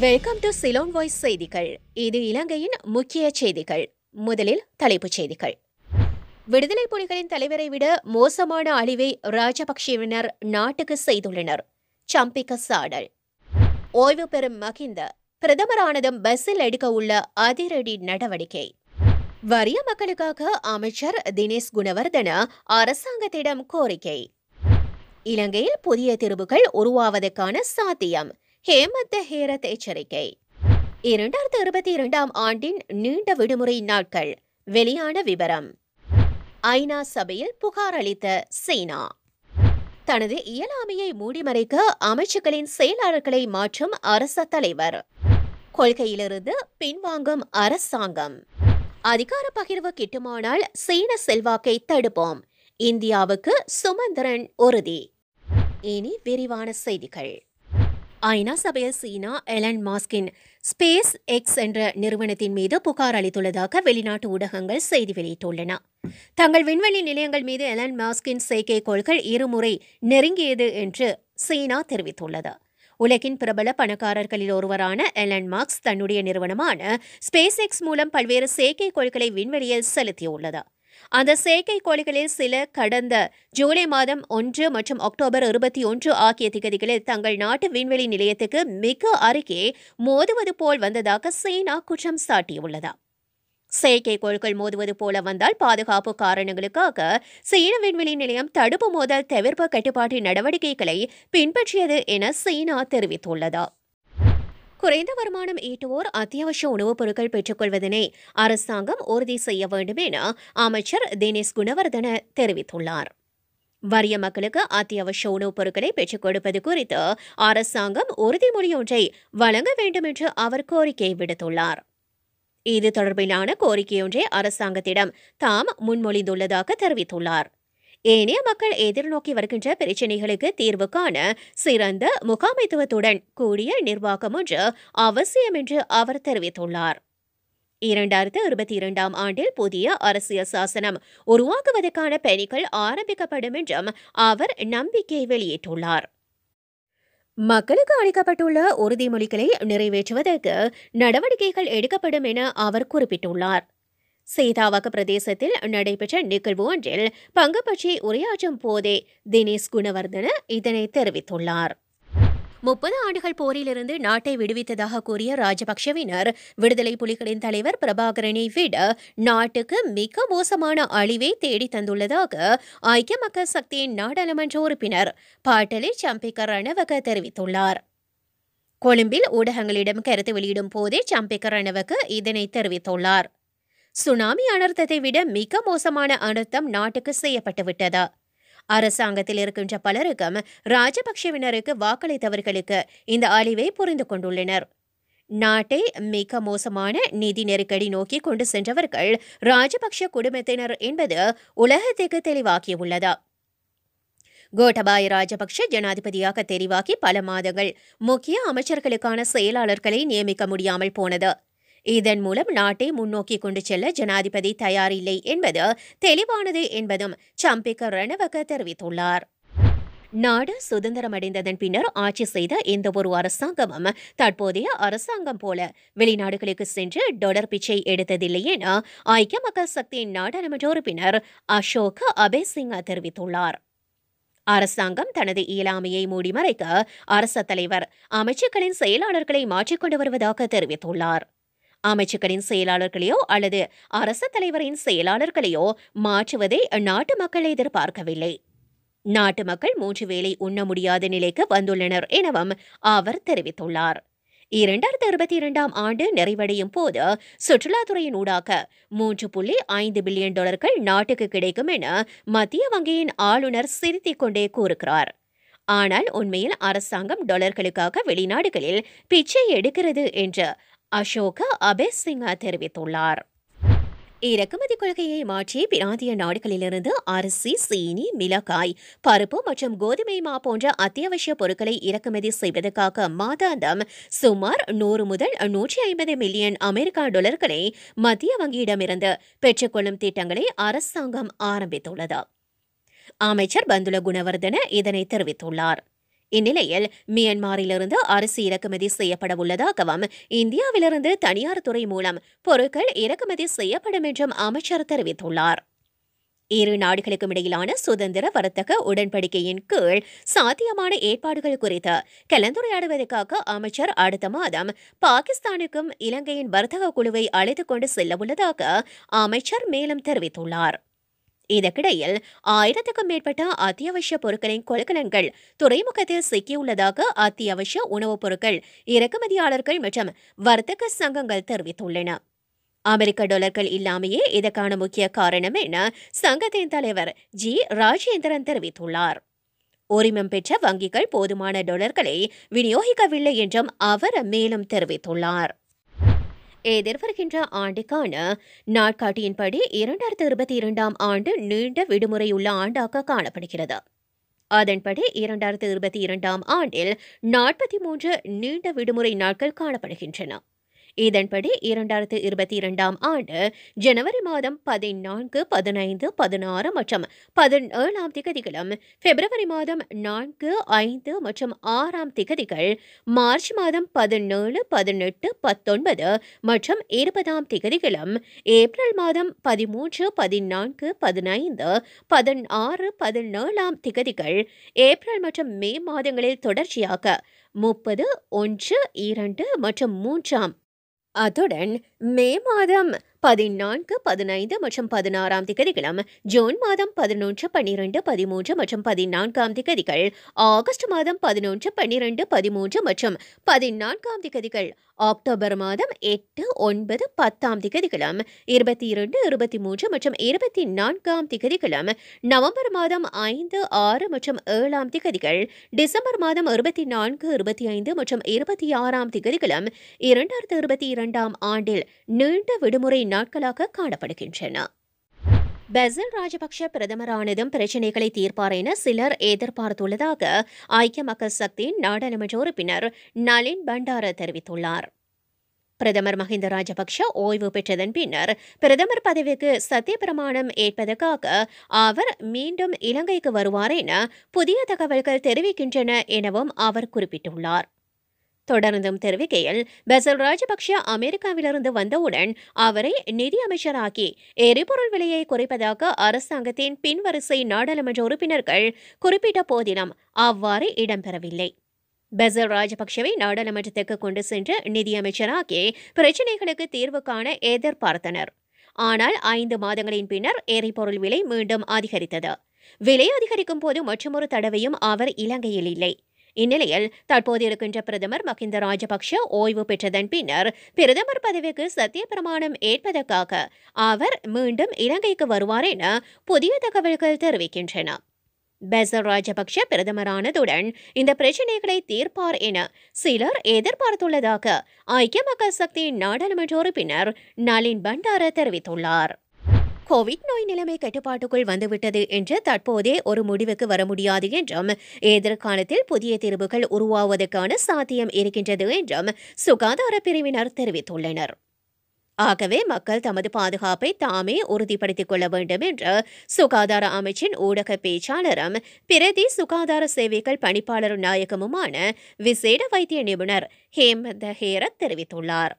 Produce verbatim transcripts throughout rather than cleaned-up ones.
Welcome to Ceylon voice செய்திகள். இது இலங்கையின் முக்கிய செய்திகள். முதலில் தலைப்புச் செய்திகள். விடுதலை புலிகளின் தலைவரை விட மோசமான அழிவை ராஜபக்சேவினர் நாட்டுக்கு செய்துள்ளனர். சம்பிக்க சாடல். ஓய்வு பெறும் மகிந்த பிரதமரானதும் பஸ்ஸில் எடுக்க உள்ள அதிரடி நடவடிக்கை. வறிய மக்களுக்காக அமைச்சர் தினேஷ் குணவர்தன அரசாங்கத்திடம் கோரிக்கை. இலங்கையில் புதிய தீர்வுகள் உருவாவதற்கான சாத்தியம். ஹேமந்த ஹேரத் எச்சரிக்கை. இரண்டாயிரத்து இருபத்தி இரண்டாம் ஆண்டின் நீண்ட விடுமுறை நாட்கள் வெளியான விவரம். ஐநா சபையில் புகார் அளித்த சீனா. தனது இயலாமையை மூடிமறைக்க அமைச்சுக்களின் செயலாளர்களை மாற்றும் அரச தலைவர். கொள்கையிலிருந்து பின்வாங்கும் அரசாங்கம். அதிகார பகிர்வு கிட்டுமானால் சீன செல்வாக்கை தடுப்போம். இந்தியாவுக்கு சுமந்திரன் உறுதி. இனி விரிவான செய்திகள். ஐநா சபையில் சீனா எலன் மாஸ்கின் ஸ்பேஸ் எக்ஸ் என்ற நிறுவனத்தின் மீது புகார் அளித்துள்ளதாக வெளிநாட்டு ஊடகங்கள் செய்தி வெளியிட்டுள்ளன. தங்கள் விண்வெளி நிலையங்கள் மீது எலன் மாஸ்கின் செயற்கைக்கோள்கள் இருமுறை நெருங்கியது என்று சீனா தெரிவித்துள்ளது. உலகின் பிரபல பணக்காரர்களில் ஒருவரான எலன் மாஸ்க் தன்னுடைய நிறுவனமான ஸ்பேஸ் எக்ஸ் மூலம் பல்வேறு செயற்கைக்கோள்களை விண்வெளியில் செலுத்தியுள்ளது. அந்த செயற்கைக்கோள்களில் சில கடந்த ஜூலை மாதம் ஒன்று மற்றும் அக்டோபர் இருபத்தி ஒன்று ஆகிய திகதிகளில் தங்கள் நாட்டு விண்வெளி நிலையத்துக்கு மிக அருகே மோதுவது போல் வந்ததாக சீனா குற்றம் சாட்டியுள்ளது. செயற்கைக்கோள்கள் மோதுவது போல வந்தால் பாதுகாப்பு காரணங்களுக்காக சீன விண்வெளி நிலையம் தடுப்பு மோதல் தவிர்ப்பு கட்டுப்பாட்டு நடவடிக்கைகளை பின்பற்றியது என சீனா தெரிவித்துள்ளது. குறைந்த வருமானம் ஈட்டுவோர் அத்தியாவசிய உணவுப் பொருட்கள் பெற்றுக்கொள்வதனை அரசாங்கம் உறுதி செய்ய வேண்டும் என அமைச்சர் தினேஷ் குணவர்தன தெரிவித்துள்ளார். வறிய மக்களுக்கு அத்தியாவசிய உணவுப் பொருட்களை பெற்றுக் கொடுப்பது குறித்து அரசாங்கம் உறுதிமொழி ஒன்றை வழங்க வேண்டும் என்று அவர் கோரிக்கை விடுத்துள்ளார். இது தொடர்பிலான கோரிக்கையொன்றை அரசாங்கத்திடம் தாம் முன்மொழிந்துள்ளதாக தெரிவித்துள்ளார். ஏனைய மக்கள் எதிர்நோக்கி வருகின்ற பிரச்சினைகளுக்கு தீர்வு காண சிறந்த முகாமைத்துவத்துடன் கூடிய நிர்வாகம் ஒன்று அவசியம் என்று அவர் தெரிவித்துள்ளார். இரண்டாயிரத்து இருபத்தி இரண்டாம் ஆண்டில் புதிய அரசியல் சாசனம் உருவாக்குவதற்கான பணிகள் ஆரம்பிக்கப்படும் என்றும் அவர் நம்பிக்கை வெளியிட்டுள்ளார். மக்களுக்கு அளிக்கப்பட்டுள்ள உறுதிமொழிகளை நிறைவேற்றுவதற்கு நடவடிக்கைகள் எடுக்கப்படும் என அவர் குறிப்பிட்டுள்ளார். சேதாவாக பிரதேசத்தில் நடைபெற்ற நிகழ்வு ஒன்றில் பங்கு பற்றி உரையாற்றும் போதே தினேஷ் குணவர்தன இதனை தெரிவித்துள்ளார். முப்பது ஆண்டுகள் போரிலிருந்து நாட்டை விடுவித்ததாக கூறிய ராஜபக்சவினர் விடுதலை புலிகளின் தலைவர் பிரபாகரனை விட நாட்டுக்கு மிக மோசமான அழிவை தேடி தந்துள்ளதாக ஐக்கிய மக்கள் சக்தியின் நாடாளுமன்ற உறுப்பினர் பாட்டலி சம்பிக ரணவக தெரிவித்துள்ளார். கொழும்பில் ஊடகங்களிடம் கருத்து வெளியிடும் போதே சம்பிக ரணவக இதனை தெரிவித்துள்ளார். சுனாமி அனர்த்தத்தை விட மிக மோசமான அனர்த்தம் நாட்டுக்கு செய்யப்பட்டுவிட்டது. அரசாங்கத்தில் இருக்கின்ற பலருக்கும் ராஜபக்சவினருக்கு வாக்களித்தவர்களுக்கு இந்த அழிவை புரிந்து கொண்டுள்ளனர். நாட்டை மிக மோசமான நிதி நெருக்கடி நோக்கி கொண்டு சென்றவர்கள் ராஜபக்ஷ குடும்பத்தினர் என்பது உலகத்துக்கு தெளிவாகியுள்ளது. கோட்டபாய ராஜபக்ஷ ஜனாதிபதியாக தெரிவாகி பல மாதங்கள் முக்கிய அமைச்சர்களுக்கான செயலாளர்களை நியமிக்க முடியாமல் போனது. இதன் மூலம் நாட்டை முன்னோக்கி கொண்டு செல்ல ஜனாதிபதி தயாரில்லை என்பது தெளிவானது என்பதும் சம்பிக ரணவக தெரிவித்துள்ளார். நாடு சுதந்திரமடைந்ததன் பின்னர் ஆட்சி செய்த எந்தவொரு அரசாங்கமும் தற்போதைய அரசாங்கம் போல வெளிநாடுகளுக்கு சென்று டொலர் பிச்சை எடுத்ததில்லை என ஐக்கிய மக்கள் சக்தியின் நாடாளுமன்ற உறுப்பினர் அசோக அபேசிங்கா தெரிவித்துள்ளார். அரசாங்கம் தனது இயலாமையை மூடிமறைக்க அரச தலைவர் அமைச்சுக்களின் செயலாளர்களை மாற்றிக்கொண்டு வருவதாக தெரிவித்துள்ளார். அமைச்சுக்களின் செயலாளர்களையோ அல்லது அரச தலைவரின் செயலாளர்களையோ மாற்றுவதை நாட்டு மக்கள் எதிர்பார்க்கவில்லை. நாட்டு மக்கள் மூன்று வேளை உண்ண முடியாத நிலைக்கு வந்துள்ளனர் எனவும் அவர் தெரிவித்துள்ளார். இரண்டாயிரத்து இருபத்தி இரண்டாம் ஆண்டு நிறைவடையும் போது சுற்றுலாத்துறையின் ஊடாக மூன்று புள்ளி ஐந்து பில்லியன் டாலர்கள் நாட்டுக்கு கிடைக்கும் என மத்திய வங்கியின் ஆளுநர் சிரித்திக் கொண்டே கூறுகிறார். ஆனால் உண்மையில் அரசாங்கம் டாலர்களுக்காக வெளிநாடுகளில் பிச்சை எடுக்கிறது என்று அசோக அபேசிங்கா தெரிவித்துள்ளார். இறக்குமதி கொள்கையை மாற்றி பிராந்திய நாடுகளிலிருந்து அரிசி, சீனி, மிளகாய், பருப்பு மற்றும் கோதுமை மா போன்ற அத்தியாவசிய பொருட்களை இறக்குமதி செய்வதற்காக மாதாந்தம் சுமார் நூறு முதல் நூற்றி ஐம்பது மில்லியன் அமெரிக்க டாலர்களை மத்திய வங்கியிடமிருந்து பெற்றுக்கொள்ளும் திட்டங்களை அரசாங்கம் ஆரம்பித்துள்ளது. அமைச்சர் பந்துல குணவர்தன இதனை தெரிவித்துள்ளார். இந்நிலையில் மியான்மரிலிருந்து அரிசி இறக்குமதி செய்யப்பட உள்ளதாகவும் இந்தியாவிலிருந்து தனியார் துறை மூலம் பொருட்கள் இறக்குமதி செய்யப்படும் என்றும் அமைச்சர் தெரிவித்துள்ளார். இரு நாடுகளுக்கும் இடையிலான சுதந்திர வர்த்தக உடன்படிக்கையின் கீழ் சாத்தியமான ஏற்பாடுகள் குறித்து கலந்துரையாடுவதற்காக அமைச்சர் அடுத்த மாதம் பாகிஸ்தானுக்கும் இலங்கையின் வர்த்தக குழுவை அழைத்துக் கொண்டு செல்ல உள்ளதாக அமைச்சர் மேலும் தெரிவித்துள்ளார். இதற்கிடையில் ஆயிரத்துக்கும் மேற்பட்ட அத்தியாவசிய பொருட்களின் கொள்கலன்கள் துறைமுகத்தில் சிக்கியுள்ளதாக அத்தியாவசிய உணவுப் பொருட்கள் இறக்குமதியாளர்கள் மற்றும் வர்த்தக சங்கங்கள் தெரிவித்துள்ளன. அமெரிக்க டாலர்கள் இல்லாமையே இதற்கான முக்கிய காரணம் என சங்கத்தின் தலைவர் ஜி ராஜேந்திரன் தெரிவித்துள்ளார். உரிமம் பெற்ற வங்கிகள் போதுமான டாலர்களை விநியோகிக்கவில்லை என்றும் அவர் மேலும் தெரிவித்துள்ளார். எதிர்வருகின்ற ஆண்டுக்கான நாட்காட்டியின்படி இரண்டாயிரத்து இருபத்தி இரண்டாம் ஆண்டு நீண்ட விடுமுறையுள்ள ஆண்டாக காணப்படுகிறது. அதன்படி இரண்டாயிரத்து இருபத்தி இரண்டாம் ஆண்டில் நாற்பத்தி மூன்று நீண்ட விடுமுறை நாட்கள் காணப்படுகின்றன. இதன்படி இரண்டாயிரத்து இருபத்தி இரண்டாம் ஆண்டு ஜனவரி மாதம் பதினான்கு பதினைந்து பதினாறு மற்றும் பதினேழாம் திகதிகளும், பிப்ரவரி மாதம் நான்கு ஐந்து மற்றும் ஆறாம் திகதிகள், மார்ச் மாதம் பதினேழு பதினெட்டு பத்தொன்பது மற்றும் இருபதாம் திகதிகளும், ஏப்ரல் மாதம் பதிமூன்று பதினான்கு பதினைந்து பதினாறு பதினேழாம் திகதிகள், ஏப்ரல் மற்றும் மே மாதங்களில் தொடர்ச்சியாக முப்பது ஒன்று இரண்டு மற்றும் மூன்றாம் அத்துடன் மே மாதம் பதினான்கு பதினைந்து மற்றும் பதினாறாம் திகதிகளும், ஜூன் மாதம் பதினொன்று பன்னிரண்டு பதிமூன்று மற்றும் பதினான்காம் திகதிகள், ஆகஸ்ட் மாதம் பதினொன்று பன்னிரண்டு பதிமூன்று மற்றும் பதினான்காம் திகதிகள், அக்டோபர் மாதம் எட்டு ஒன்பது பத்தாம் திகதிகளும், இருபத்தி இரண்டு இருபத்தி மூன்று மற்றும் இருபத்தி நான்காம் திகதிகளும், நவம்பர் மாதம் ஐந்து ஆறு மற்றும் ஏழாம் திகதிகள், டிசம்பர் மாதம் இருபத்தி நான்கு இருபத்தி ஐந்து மற்றும் இருபத்தி ஆறாம் திகதிகளும் இரண்டாயிரத்து இருபத்தி இரண்டாம் ஆண்டில் நீண்ட விடுமுறை நாட்களாக காணப்படுகின்றன. பெசில் ராஜபக்ஷ பிரதமரானதும் பிரச்சினைகளை தீர்ப்பார் என சிலர் எதிர்பார்த்துள்ளதாக ஐக்கிய மக்கள் சக்தியின் நாடாளுமன்ற உறுப்பினர் நளின் பண்டார தெரிவித்துள்ளார். பிரதமர் மஹிந்த ராஜபக்ஷ ஓய்வு பெற்றதன் பின்னர் பிரதமர் பதவிக்கு சத்திய பிரமாணம் ஏற்பதற்காக அவர் மீண்டும் இலங்கைக்கு வருவார் என புதிய தகவல்கள் தெரிவிக்கின்றன எனவும் அவர் குறிப்பிட்டுள்ளார். தொடர்ந்தும் தெரிவிக்கையில், பெசில் ராஜபக்ஷ அமெரிக்காவிலிருந்து வந்தவுடன் அவரை நிதியமைச்சராக்கி எரிபொருள் விலையை குறைப்பதாக அரசாங்கத்தின் பின்வரிசை நாடாளுமன்ற உறுப்பினர்கள் குறிப்பிட்ட போதிலும் அவ்வாறு இடம்பெறவில்லை. பெசில் ராஜபக்ஷவை நாடாளுமன்றத்துக்கு கொண்டு சென்று நிதியமைச்சராக்கி பிரச்சினைகளுக்கு தீர்வு காண எதிர்பார்த்தனர். ஆனால் ஐந்து மாதங்களின் பின்னர் எரிபொருள் விலை மீண்டும் அதிகரித்தது. விலை அதிகரிக்கும் போது மற்றொரு தடவையும் அவர் இலங்கையில் இல்லை. இந்நிலையில் தற்போது இருக்கின்ற பிரதமர் மஹிந்த ராஜபக்ஷ ஓய்வு பெற்றதன் பின்னர் பிரதமர் பதவிக்கு சத்திய பிரமாணம் ஏற்பதற்காக அவர் மீண்டும் இலங்கைக்கு வருவார் என புதிய தகவல்கள் தெரிவிக்கின்றன. பெசில் ராஜபக்ஷ பிரதமரானதுடன் இந்த பிரச்சினைகளை தீர்ப்பார் என சிலர் எதிர்பார்த்துள்ளதாக ஐக்கிய மக்கள் சக்தியின் நாடாளுமன்ற உறுப்பினர் நளின் பண்டார தெரிவித்துள்ளார். கோவிட் நோய் நிலைமை கட்டுப்பாட்டுக்குள் வந்துவிட்டது என்று தற்போதே ஒரு முடிவுக்கு வர முடியாது என்றும், எதிர்காலத்தில் புதிய தீர்வுகள் உருவாவதற்கான சாத்தியம் இருக்கின்றது என்றும் சுகாதார பிரிவினர் தெரிவித்துள்ளனர். ஆகவே மக்கள் தமது பாதுகாப்பை தாமே உறுதிப்படுத்திக் கொள்ள வேண்டும் என்று சுகாதார அமைச்சின் ஊடக பேச்சாளரும் பிரதி சுகாதார சேவைகள் பணிப்பாளர் நாயகமுமான விசேட வைத்திய நிபுணர் ஹேமந்த ஹேரத் தெரிவித்துள்ளார்.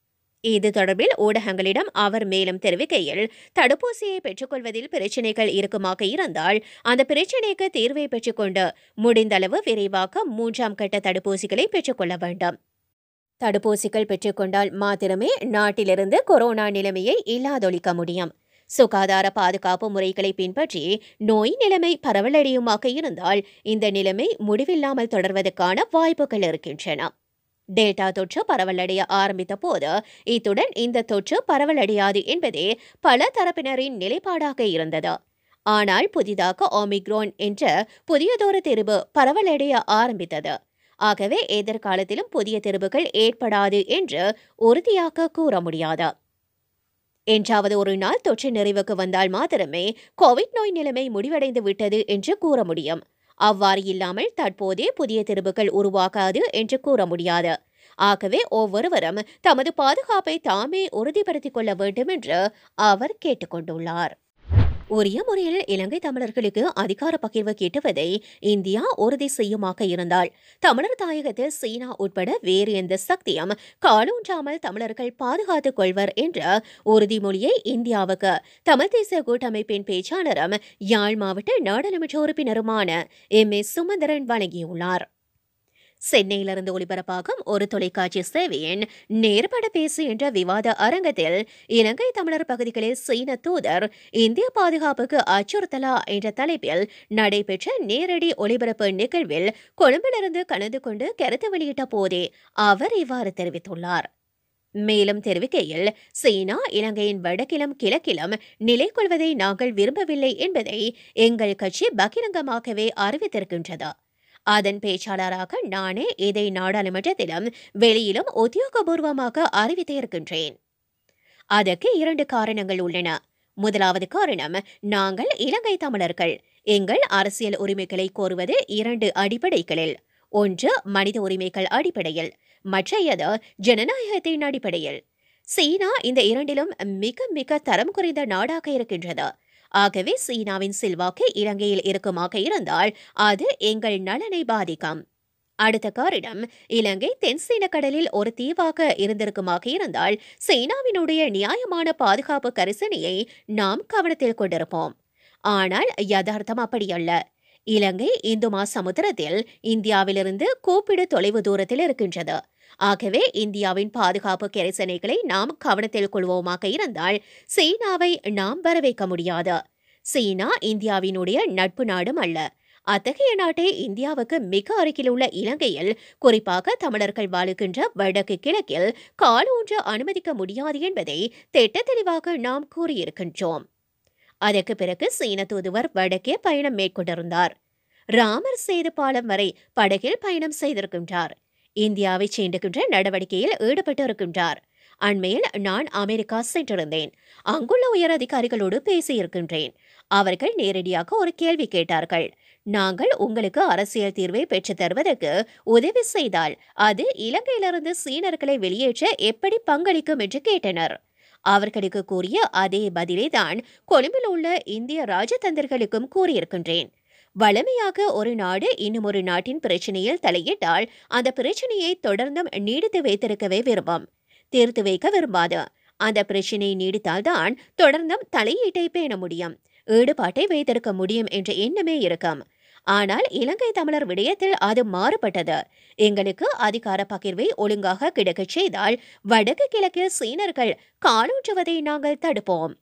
இது தொடர்பில் ஊடகங்களிடம் அவர் மேலும் தெரிவிக்கையில், தடுப்பூசியை பெற்றுக்கொள்வதில் பிரச்சினைகள் இருக்குமாக இருந்தால் அந்த பிரச்சினைக்கு தீர்வை பெற்றுக்கொண்டு முடிந்தளவு விரைவாக மூன்றாம் கட்ட தடுப்பூசிகளை பெற்றுக்கொள்ள வேண்டும். தடுப்பூசிகள் பெற்றுக்கொண்டால் மாத்திரமே நாட்டிலிருந்து கொரோனா நிலைமையை இல்லாதொழிக்க முடியும். சுகாதார பாதுகாப்பு முறைகளை பின்பற்றி நோய் நிலைமை பரவலடையுமாக இருந்தால் இந்த நிலைமை முடிவில்லாமல் தொடர்வதற்கான வாய்ப்புகள் இருக்கின்றன. டெல்டா தொற்று பரவலடைய ஆரம்பித்த போது இத்துடன் இந்த தொற்று பரவலடையாது என்பதே பல தரப்பினரின் நிலைப்பாடாக இருந்தது. ஆனால் புதிதாக ஒமிக்ரோன் என்ற புதியதொரு திரிபு பரவலடைய ஆரம்பித்தது. ஆகவே எதிர்காலத்திலும் புதிய திரிபுகள் ஏற்படாது என்று உறுதியாக கூற முடியாது. என்றாவது ஒரு நாள் தொற்று நிறைவுக்கு வந்தால் மாத்திரமே கோவிட் நோய் நிலைமை முடிவடைந்து விட்டது என்று கூற முடியும். அவ்வாறு இல்லாமல் தற்போதே புதிய திரிபுகள் உருவாகாது என்று கூற முடியாது. ஆகவே ஒவ்வொருவரும் தமது பாதுகாப்பை தாமே உறுதிப்படுத்திக் கொள்ள வேண்டும் என்று அவர் கேட்டுக்கொண்டுள்ளார். உரிய முறையில் இலங்கை தமிழர்களுக்கு அதிகார பகிர்வு கேட்டுவதை இந்தியா உறுதி செய்யுமாக இருந்தால் தமிழர் தாயகத்தில் சீனா உட்பட வேறு எந்த சக்தியும் காலூன்றாமல் தமிழர்கள் பாதுகாத்துக் கொள்வர் என்ற உறுதிமொழியை இந்தியாவுக்கு தமிழ் தேசிய கூட்டமைப்பின் பேச்சாளரும் யாழ் மாவட்ட நாடாளுமன்ற உறுப்பினருமான எம் ஏ சுமந்திரன் வழங்கியுள்ளார். சென்னையிலிருந்து ஒளிபரப்பாகும் ஒரு தொலைக்காட்சி சேவையின் நேர்பட பேசு என்ற விவாத அரங்கத்தில் இலங்கை தமிழர் பகுதிகளில் சீன தூதர் இந்திய பாதுகாப்புக்கு அச்சுறுத்தலா என்ற தலைப்பில் நடைபெற்ற நேரடி ஒளிபரப்பு நிகழ்வில் கொழும்பிலிருந்து கலந்து கொண்டு கருத்து வெளியிட்ட போதே அவர் இவ்வாறு தெரிவித்துள்ளார். மேலும் தெரிவிக்கையில், சீனா இலங்கையின் வடக்கிலும் கிழக்கிலும் நிலை கொள்வதை நாங்கள் விரும்பவில்லை என்பதை எங்கள் கட்சி பகிரங்கமாகவே அறிவித்திருக்கின்றது. அதன் பேச்சாளராக நானே இதை நாடாளுமன்றத்திலும் வெளியிலும் உத்தியோகபூர்வமாக அறிவித்திருக்கின்றேன். அதற்கு இரண்டு காரணங்கள் உள்ளன. முதலாவது காரணம், நாங்கள் இலங்கை தமிழர்கள் எங்கள் அரசியல் உரிமைகளை கோருவது இரண்டு அடிப்படைகளில். ஒன்று மனித உரிமைகள் அடிப்படையில், மற்றையது ஜனநாயகத்தின் அடிப்படையில். சீனா இந்த இரண்டிலும் மிக மிக தரம் குறைந்த நாடாக இருக்கின்றது. ஆகவே சீனாவின் செல்வாக்கு இலங்கையில் இருக்குமாக இருந்தால் அது எங்கள் நலனை பாதிக்கும். அடுத்த காரணம், இலங்கை தென் சீன கடலில் ஒரு தீவாக இருந்திருக்குமாக இருந்தால் சீனாவினுடைய நியாயமான பாதுகாப்பு கரிசனையை நாம் கவனத்தில் கொண்டிருப்போம். ஆனால் யதார்த்தம் அப்படியல்ல. இலங்கை இந்து மகாசமுத்திரத்தில் இந்தியாவிலிருந்து கூப்பிடு தொலைவு தூரத்தில் இருக்கின்றது. ஆகவே இந்தியாவின் பாதுகாப்பு கரிசனைகளை நாம் கவனத்தில் கொள்வோமாக இருந்தால் சீனாவை நாம் வரவேற்க முடியாது. சீனா இந்தியாவினுடைய நட்பு நாடும் அல்ல. அத்தகைய நாட்டை இந்தியாவுக்கு மிக அருகிலுள்ள இலங்கையில், குறிப்பாக தமிழர்கள் வாழுகின்ற வடக்கு கிழக்கில் காலூன்ற அனுமதிக்க முடியாது என்பதை திட்ட தெளிவாக நாம் கூறியிருக்கின்றோம். அதற்கு பிறகு சீன தூதுவர் வடக்கே பயணம் மேற்கொண்டிருந்தார். ராமர் சேது பாலம் வரை படகில் பயணம் செய்திருக்கின்றார். இந்தியாவை சீண்டுகின்ற நடவடிக்கையில் ஈடுபட்டிருக்கின்றார். அண்மையில் நான் அமெரிக்கா சென்றிருந்தேன். அங்குள்ள உயர் அதிகாரிகளோடு பேசியிருக்கின்றேன். அவர்கள் நேரடியாக ஒரு கேள்வி கேட்டார்கள். நாங்கள் உங்களுக்கு அரசியல் தீர்வை பெற்றுத் தருவதற்கு உதவி செய்தால் அது இலங்கையிலிருந்து சீனர்களை வெளியேற்ற எப்படி பங்களிக்கும் என்று கேட்டனர். அவர்களுக்கு கூறிய அதே பதிலை தான் கொழும்பில் உள்ள இந்திய ராஜதந்திரிகளுக்கும் கூறியிருக்கின்றேன். வலிமையாக ஒரு நாடு இன்னும் ஒரு நாட்டின் பிரச்சனையில் தலையிட்டால் அந்த பிரச்சனையை தொடர்ந்தும் நீடித்து வைத்திருக்கவே விரும்பும். தீர்த்து வைக்க விரும்பாது. அந்த பிரச்சனை நீடித்தால்தான் தொடர்ந்தும் தலையீட்டை பேண முடியும், ஈடுபாட்டை வைத்திருக்க முடியும் என்ற எண்ணமே இருக்கும். ஆனால் இலங்கை தமிழர் விடயத்தில் அது மாறுபட்டது. எங்களுக்கு அதிகார பகிர்வை ஒழுங்காக கிடைக்கச் செய்தால் வடக்கு கிழக்கில் சீனர்கள் காலூற்றுவதை நாங்கள் தடுப்போம்.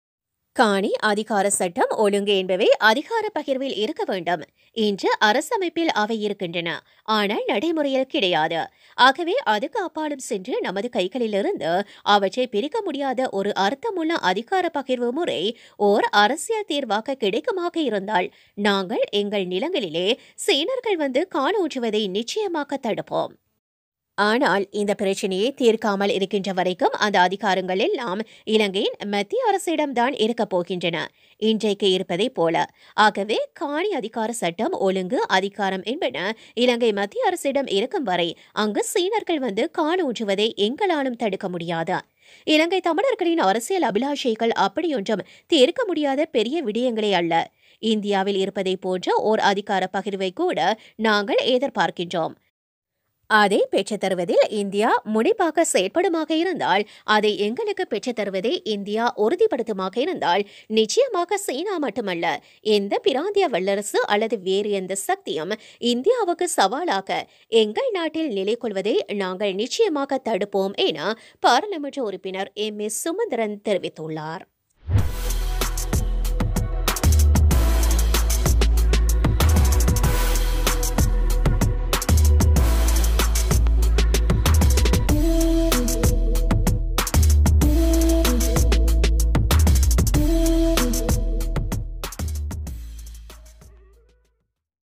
காணி அதிகார சட்டம் ஒழுங்கு என்பவை அதிகார பகிர்வில் இருக்க வேண்டும். இன்று அரசமைப்பில் அவை இருக்கின்றன, ஆனால் நடைமுறையில் கிடையாது. ஆகவே அதுக்கு அப்பாலும் சென்று நமது கைகளிலிருந்து அவற்றை பிரிக்க முடியாத ஒரு அர்த்தமுள்ள அதிகார பகிர்வு முறை ஓர் அரசியல் தீர்வாக கிடைக்குமாக இருந்தால் நாங்கள் எங்கள் நிலங்களிலே சீனர்கள் வந்து காலூற்றுவதை நிச்சயமாக தடுப்போம். ஆனால் இந்த பிரச்சனையை தீர்க்காமல் இருக்கின்ற வரைக்கும் அந்த அதிகாரங்கள் எல்லாம் இலங்கையின் மத்திய அரசிடம்தான் இருக்கப் போகின்றன, இன்றைக்கு இருப்பதை போல. ஆகவே காணி அதிகார சட்டம் ஒழுங்கு அதிகாரம் என்பன இலங்கை மத்திய அரசிடம் இருக்கும் வரை அங்கு சீனர்கள் வந்து காலூற்றுவதை எங்களாலும் தடுக்க முடியாது. இலங்கை தமிழர்களின் அரசியல் அபிலாஷைகள் அப்படியொன்றும் தீர்க்க முடியாத பெரிய விடயங்களே அல்ல. இந்தியாவில் இருப்பதை போன்ற ஓர் அதிகார பகிர்வை கூட நாங்கள் எதிர்பார்க்கின்றோம். அதை பெற்றுத் தருவதில் இந்தியா முனைப்பாக செயற்படுமாக இருந்தால், அதை எங்களுக்கு பெற்றுத் தருவதை இந்தியா உறுதிப்படுத்துமாக இருந்தால் நிச்சயமாக சீனா மட்டுமல்ல, எந்த பிராந்திய வல்லரசு அல்லது வேறு எந்த சக்தியும் இந்தியாவுக்கு சவாலாக எங்கள் நாட்டில் நிலை கொள்வதை நாங்கள் நிச்சயமாக தடுப்போம் என பாராளுமன்ற உறுப்பினர் எம் ஏ சுமந்திரன் தெரிவித்துள்ளார்.